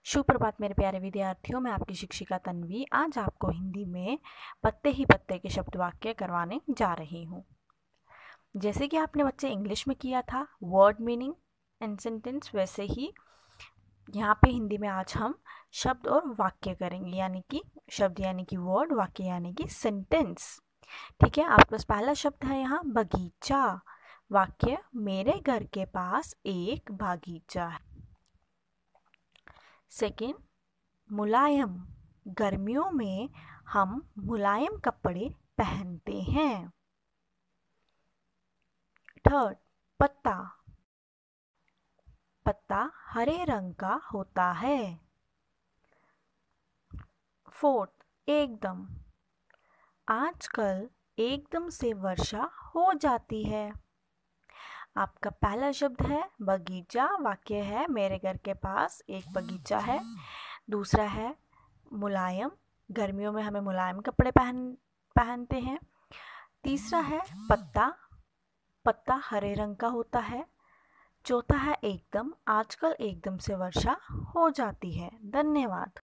सुप्रभात मेरे प्यारे विद्यार्थियों, मैं आपकी शिक्षिका तन्वी आज आपको हिंदी में पत्ते ही पत्ते के शब्द वाक्य करवाने जा रही हूँ। जैसे कि आपने बच्चे इंग्लिश में किया था वर्ड मीनिंग एंड सेंटेंस, वैसे ही यहाँ पे हिंदी में आज हम शब्द और वाक्य करेंगे, यानी कि शब्द यानी कि वर्ड, वाक्य यानी कि सेंटेंस। ठीक है, आपके पास पहला शब्द है यहाँ बगीचा। वाक्य, मेरे घर के पास एक बागीचा है। सेकेंड, मुलायम। गर्मियों में हम मुलायम कपड़े पहनते हैं। थर्ड, पत्ता। पत्ता हरे रंग का होता है। फोर्थ, एकदम। आजकल एकदम से वर्षा हो जाती है। आपका पहला शब्द है बगीचा, वाक्य है मेरे घर के पास एक बगीचा है। दूसरा है मुलायम, गर्मियों में हमें मुलायम कपड़े पहनते हैं। तीसरा है पत्ता, पत्ता हरे रंग का होता है। चौथा है एकदम, आजकल एकदम से वर्षा हो जाती है। धन्यवाद।